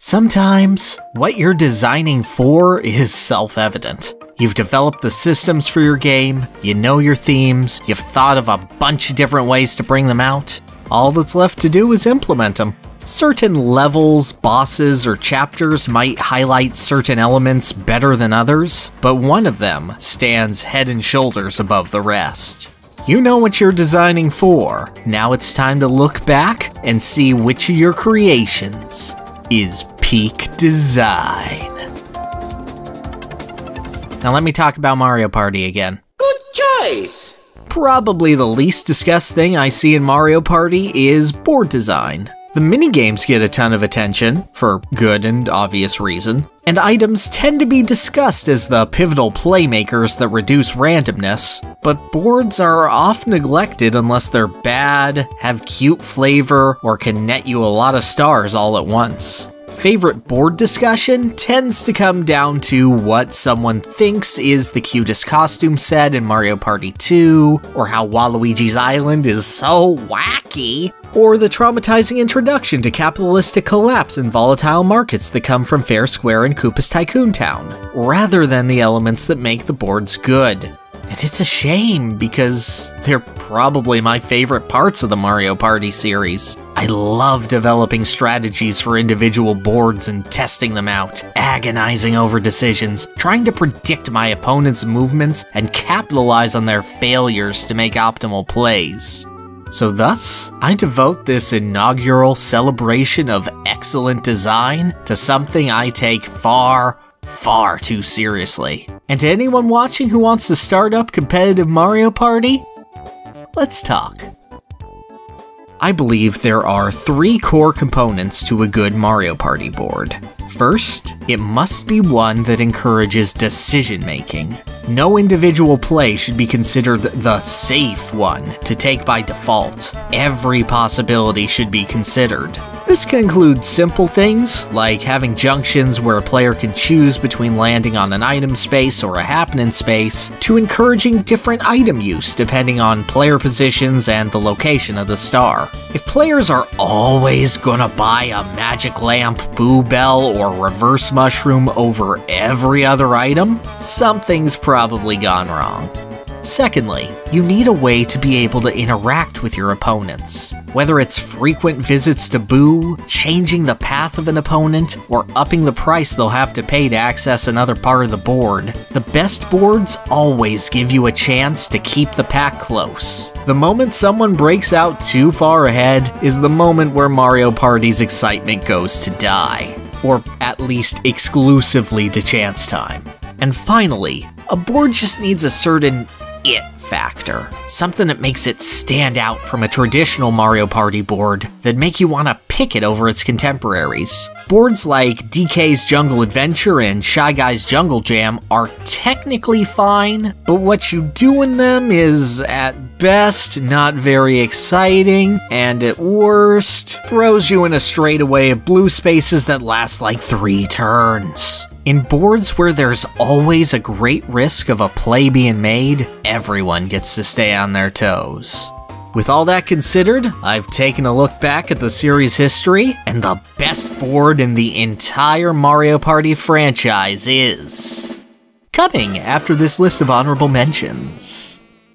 Sometimes, what you're designing for is self-evident. You've developed the systems for your game, you know your themes, you've thought of a bunch of different ways to bring them out. All that's left to do is implement them. Certain levels, bosses, or chapters might highlight certain elements better than others, but one of them stands head and shoulders above the rest. You know what you're designing for. Now it's time to look back and see which of your creations is peak design. Now let me talk about Mario Party again. Good choice! Probably the least discussed thing I see in Mario Party is board design. The minigames get a ton of attention, for good and obvious reason, and items tend to be discussed as the pivotal playmakers that reduce randomness, but boards are often neglected unless they're bad, have cute flavor, or can net you a lot of stars all at once. Favorite board discussion tends to come down to what someone thinks is the cutest costume set in Mario Party 2, or how Waluigi's Island is so wacky, or the traumatizing introduction to capitalistic collapse and volatile markets that come from Fair Square and Koopa's Tycoon Town, rather than the elements that make the boards good. And it's a shame, because they're probably my favorite parts of the Mario Party series. I love developing strategies for individual boards and testing them out, agonizing over decisions, trying to predict my opponent's movements and capitalize on their failures to make optimal plays. So thus, I devote this inaugural celebration of excellent design to something I take far too seriously. And to anyone watching who wants to start up competitive Mario Party, let's talk. I believe there are 3 core components to a good Mario Party board. First, it must be one that encourages decision-making. No individual play should be considered the safe one to take by default. Every possibility should be considered. This can include simple things, like having junctions where a player can choose between landing on an item space or a happening space, to encouraging different item use depending on player positions and the location of the star. If players are always gonna buy a magic lamp, boo bell, or reverse mushroom over every other item, something's probably gone wrong. Secondly, you need a way to be able to interact with your opponents. Whether it's frequent visits to Boo, changing the path of an opponent, or upping the price they'll have to pay to access another part of the board, the best boards always give you a chance to keep the pack close. The moment someone breaks out too far ahead is the moment where Mario Party's excitement goes to die. Or at least exclusively to chance time. And finally, a board just needs a certain it factor. Something that makes it stand out from a traditional Mario Party board that make you want to pick it over its contemporaries. Boards like DK's Jungle Adventure and Shy Guy's Jungle Jam are technically fine, but what you do in them is, at best, not very exciting, and at worst, throws you in a straightaway of blue spaces that last like 3 turns. In boards where there's always a great risk of a play being made, everyone gets to stay on their toes. With all that considered, I've taken a look back at the series' history, and the best board in the entire Mario Party franchise is coming after this list of honorable mentions.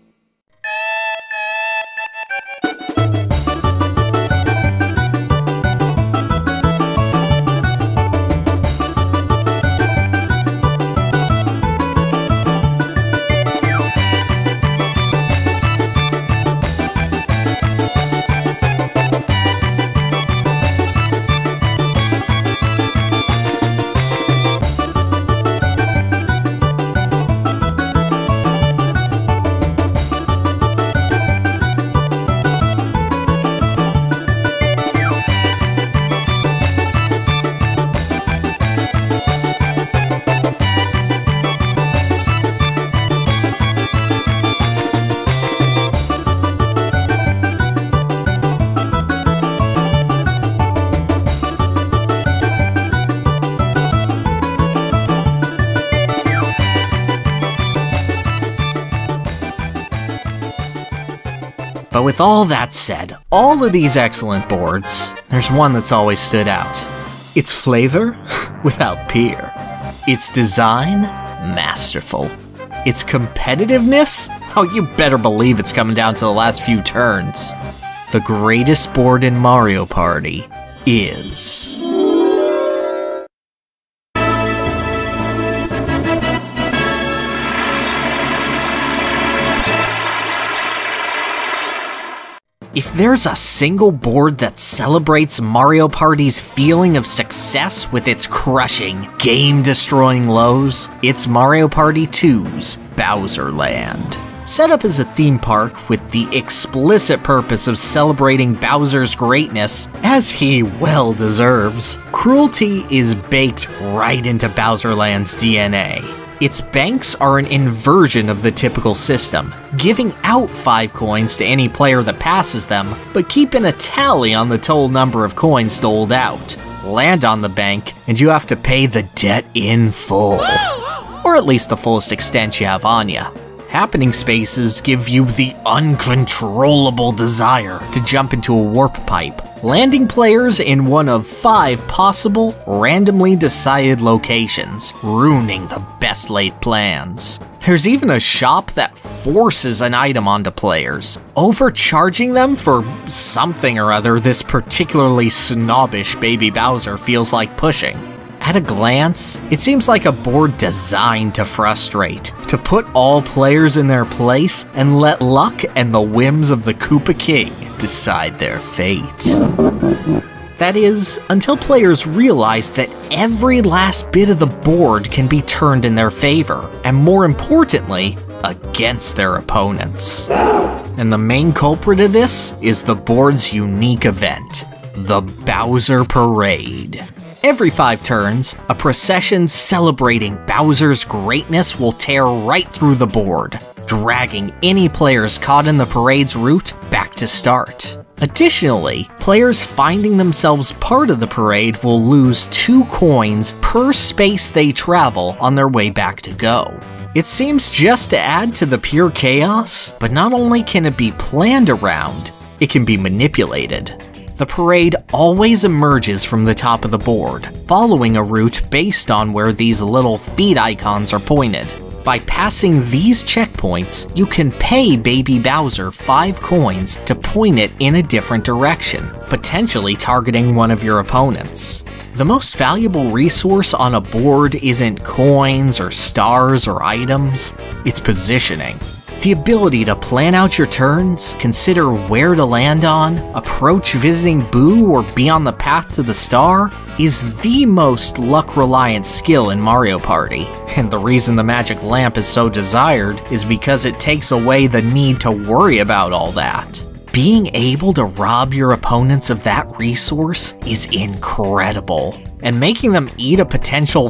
But with all that said, all of these excellent boards, there's one that's always stood out. Its flavor? Without peer. Its design? Masterful. Its competitiveness? Oh, you better believe it's coming down to the last few turns. The greatest board in Mario Party is... If there's a single board that celebrates Mario Party's feeling of success with its crushing, game-destroying lows, it's Mario Party 2's Bowser Land. Set up as a theme park with the explicit purpose of celebrating Bowser's greatness, as he well deserves, cruelty is baked right into Bowser Land's DNA. Its banks are an inversion of the typical system, giving out 5 coins to any player that passes them, but keeping a tally on the total number of coins doled out. Land on the bank, and you have to pay the debt in full. Or at least the fullest extent you have on ya. Happening spaces give you the uncontrollable desire to jump into a warp pipe, landing players in one of 5 possible, randomly decided locations, ruining the best laid plans. There's even a shop that forces an item onto players, overcharging them for something or other this particularly snobbish Baby Bowser feels like pushing. At a glance, it seems like a board designed to frustrate, to put all players in their place and let luck and the whims of the Koopa King decide their fate. That is, until players realize that every last bit of the board can be turned in their favor, and more importantly, against their opponents. And the main culprit of this is the board's unique event, the Bowser Parade. Every 5 turns, a procession celebrating Bowser's greatness will tear right through the board, dragging any players caught in the parade's route back to start. Additionally, players finding themselves part of the parade will lose 2 coins per space they travel on their way back to go. It seems just to add to the pure chaos, but not only can it be planned around, it can be manipulated. The parade always emerges from the top of the board, following a route based on where these little feet icons are pointed. By passing these checkpoints, you can pay Baby Bowser 5 coins to point it in a different direction, potentially targeting one of your opponents. The most valuable resource on a board isn't coins or stars or items, it's positioning. The ability to plan out your turns, consider where to land on, approach visiting Boo, or be on the path to the star is the most luck-reliant skill in Mario Party. And the reason the magic lamp is so desired is because it takes away the need to worry about all that. Being able to rob your opponents of that resource is incredible. And making them eat a potential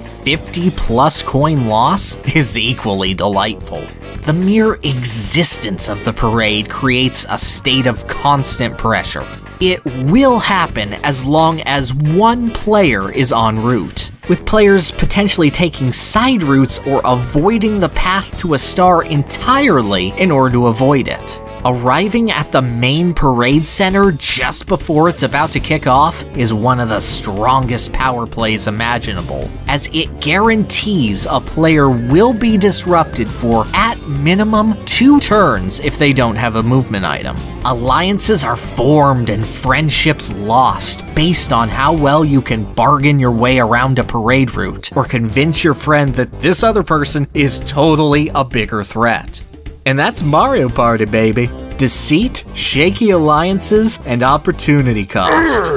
50+ coin loss is equally delightful. The mere existence of the parade creates a state of constant pressure. It will happen as long as one player is en route, with players potentially taking side routes or avoiding the path to a star entirely in order to avoid it. Arriving at the main parade center just before it's about to kick off is one of the strongest power plays imaginable, as it guarantees a player will be disrupted for, at minimum, 2 turns if they don't have a movement item. Alliances are formed and friendships lost based on how well you can bargain your way around a parade route, or convince your friend that this other person is totally a bigger threat. And that's Mario Party, baby. Deceit, shaky alliances, and opportunity cost.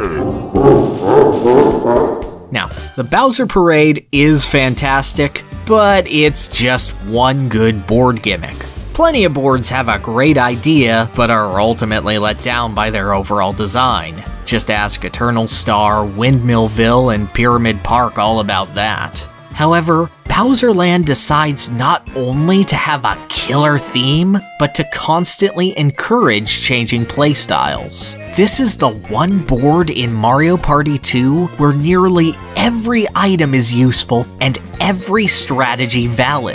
Now, the Bowser Parade is fantastic, but it's just one good board gimmick. Plenty of boards have a great idea, but are ultimately let down by their overall design. Just ask Eternal Star, Windmillville, and Pyramid Park all about that. However, Bowser Land decides not only to have a killer theme, but to constantly encourage changing playstyles. This is the one board in Mario Party 2 where nearly every item is useful and every strategy valid.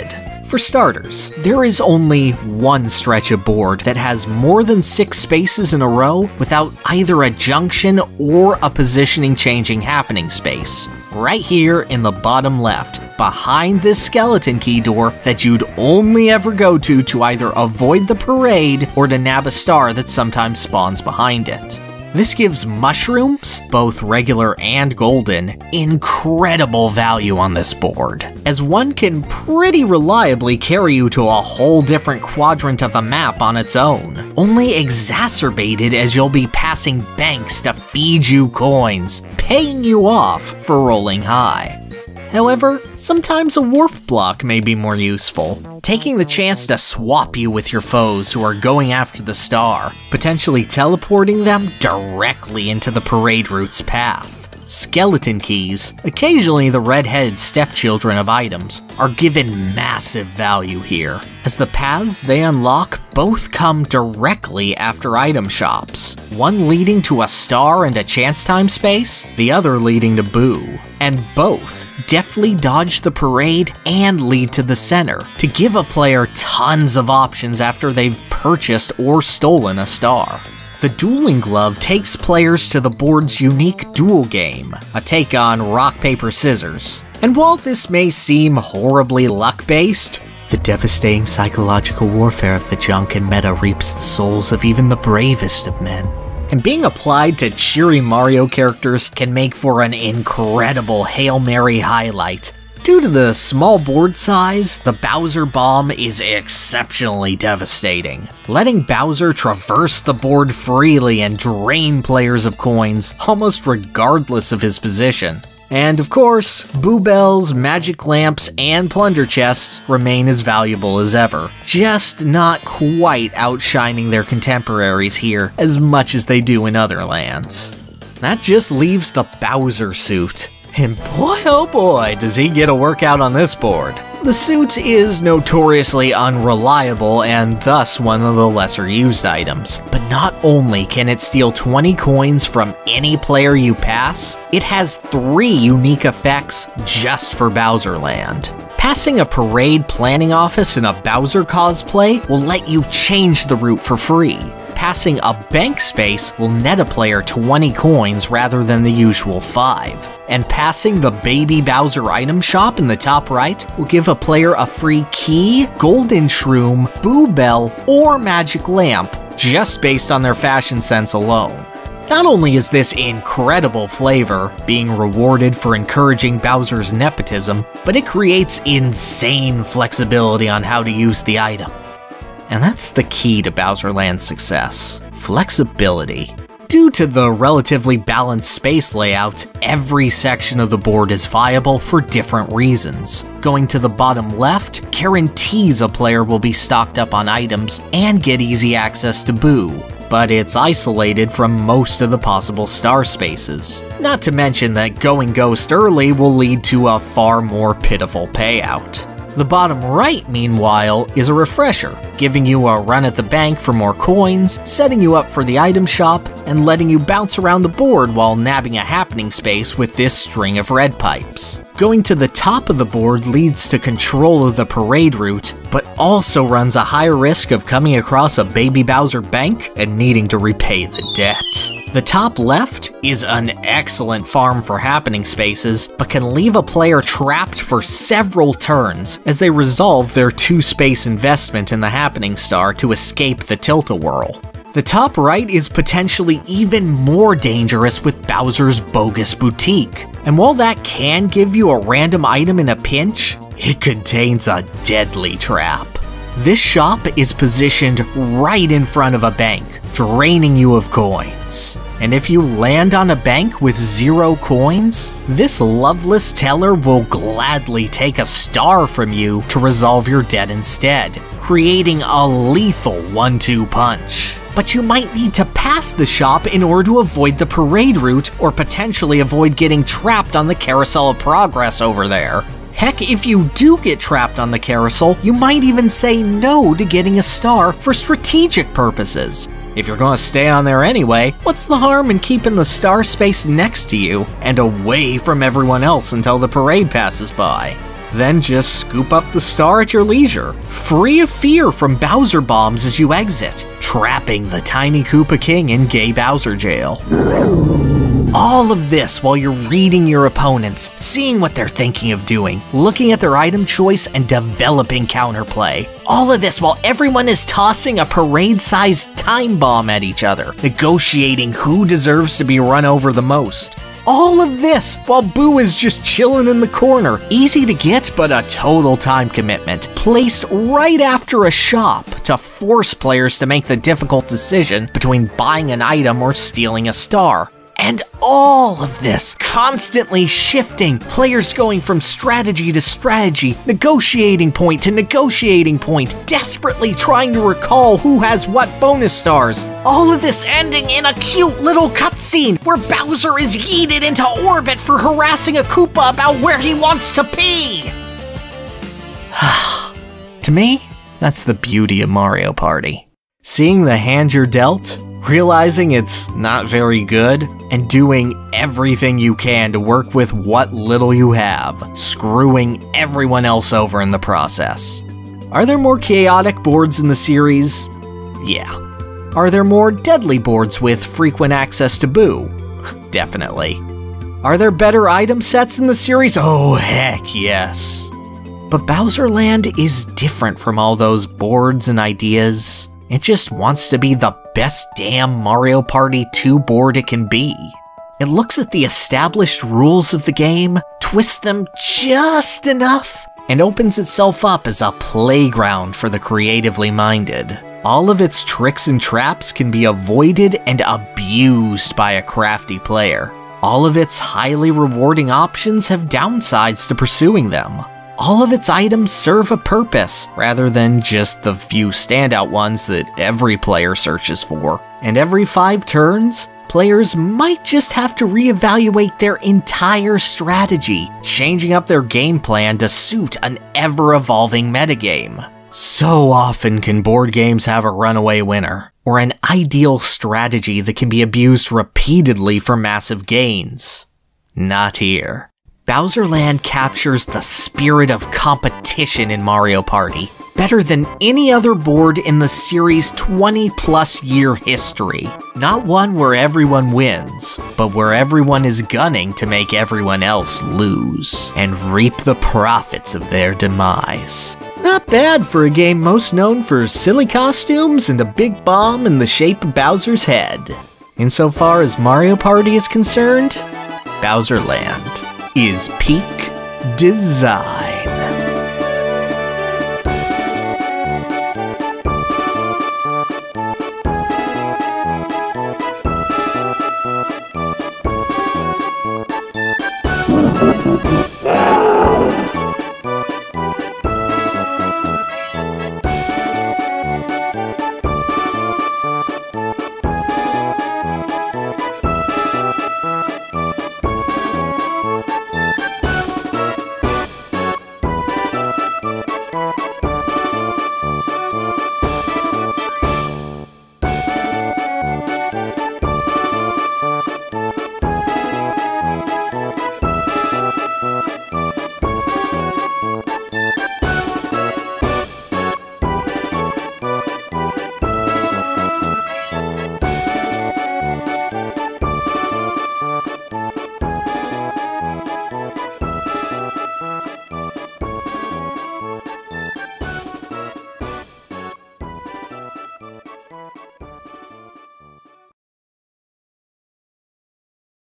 For starters, there is only one stretch of board that has more than 6 spaces in a row without either a junction or a positioning changing happening space. Right here in the bottom left, behind this skeleton key door that you'd only ever go to either avoid the parade or to nab a star that sometimes spawns behind it. This gives mushrooms, both regular and golden, incredible value on this board, as one can pretty reliably carry you to a whole different quadrant of the map on its own, only exacerbated as you'll be passing banks to feed you coins, paying you off for rolling high. However, sometimes a warp block may be more useful, taking the chance to swap you with your foes who are going after the star, potentially teleporting them directly into the parade route's path. Skeleton keys, occasionally the red-headed stepchildren of items, are given massive value here, as the paths they unlock both come directly after item shops, one leading to a star and a chance time space, the other leading to Boo, and both deftly dodge the parade and lead to the center, to give a player tons of options after they've purchased or stolen a star. The Dueling Glove takes players to the board's unique duel game, a take on rock, paper, scissors. And while this may seem horribly luck-based, the devastating psychological warfare of the junk and meta reaps the souls of even the bravest of men. And being applied to cheery Mario characters can make for an incredible Hail Mary highlight. Due to the small board size, the Bowser Bomb is exceptionally devastating, letting Bowser traverse the board freely and drain players of coins, almost regardless of his position. And of course, Boo Bells, Magic Lamps, and Plunder Chests remain as valuable as ever, just not quite outshining their contemporaries here as much as they do in other lands. That just leaves the Bowser suit. And boy oh boy does he get a workout on this board. The suit is notoriously unreliable and thus one of the lesser used items, but not only can it steal 20 coins from any player you pass, it has 3 unique effects just for Bowserland. Passing a parade planning office in a Bowser cosplay will let you change the route for free. Passing a bank space will net a player 20 coins rather than the usual 5. And passing the Baby Bowser item shop in the top right will give a player a free key, golden shroom, Boo Bell, or magic lamp, just based on their fashion sense alone. Not only is this incredible flavor, being rewarded for encouraging Bowser's nepotism, but it creates insane flexibility on how to use the item. And that's the key to Bowserland's success: flexibility. Due to the relatively balanced space layout, every section of the board is viable for different reasons. Going to the bottom left guarantees a player will be stocked up on items and get easy access to Boo, but it's isolated from most of the possible star spaces. Not to mention that going Ghost early will lead to a far more pitiful payout. The bottom right, meanwhile, is a refresher, giving you a run at the bank for more coins, setting you up for the item shop, and letting you bounce around the board while nabbing a happening space with this string of red pipes. Going to the top of the board leads to control of the parade route, but also runs a high risk of coming across a Baby Bowser bank and needing to repay the debt. The top left is an excellent farm for happening spaces, but can leave a player trapped for several turns as they resolve their 2-space investment in the happening star to escape the tilt-a-whirl. The top right is potentially even more dangerous with Bowser's Bogus Boutique, and while that can give you a random item in a pinch, it contains a deadly trap. This shop is positioned right in front of a bank, draining you of coins. And if you land on a bank with 0 coins, this loveless teller will gladly take a star from you to resolve your debt instead, creating a lethal 1-2 punch. But you might need to pass the shop in order to avoid the parade route or potentially avoid getting trapped on the Carousel of Progress over there. Heck, if you do get trapped on the carousel, you might even say no to getting a star for strategic purposes. If you're going to stay on there anyway, what's the harm in keeping the star space next to you and away from everyone else until the parade passes by? Then just scoop up the star at your leisure, free of fear from Bowser bombs as you exit, trapping the tiny Koopa King in Gay Bowser jail. All of this while you're reading your opponents, seeing what they're thinking of doing, looking at their item choice, and developing counterplay. All of this while everyone is tossing a parade-sized time bomb at each other, negotiating who deserves to be run over the most. All of this while Boo is just chilling in the corner, easy to get but a total time commitment, placed right after a shop to force players to make the difficult decision between buying an item or stealing a star. And all of this constantly shifting, players going from strategy to strategy, negotiating point to negotiating point, desperately trying to recall who has what bonus stars. All of this ending in a cute little cutscene where Bowser is yeeted into orbit for harassing a Koopa about where he wants to pee. To me, that's the beauty of Mario Party. Seeing the hand you're dealt, realizing it's not very good, and doing everything you can to work with what little you have, screwing everyone else over in the process. Are there more chaotic boards in the series? Yeah. Are there more deadly boards with frequent access to Boo? Definitely. Are there better item sets in the series? Oh, heck yes. But Bowser Land is different from all those boards and ideas. It just wants to be the best damn Mario Party 2 board it can be. It looks at the established rules of the game, twists them just enough, and opens itself up as a playground for the creatively minded. All of its tricks and traps can be avoided and abused by a crafty player. All of its highly rewarding options have downsides to pursuing them. All of its items serve a purpose, rather than just the few standout ones that every player searches for. And every 5 turns, players might just have to reevaluate their entire strategy, changing up their game plan to suit an ever-evolving metagame. So often can board games have a runaway winner, or an ideal strategy that can be abused repeatedly for massive gains. Not here. Bowser Land captures the spirit of competition in Mario Party better than any other board in the series' 20-plus year history. Not one where everyone wins, but where everyone is gunning to make everyone else lose, and reap the profits of their demise. Not bad for a game most known for silly costumes and a big bomb in the shape of Bowser's head. Insofar as Mario Party is concerned, Bowser Land is peak design.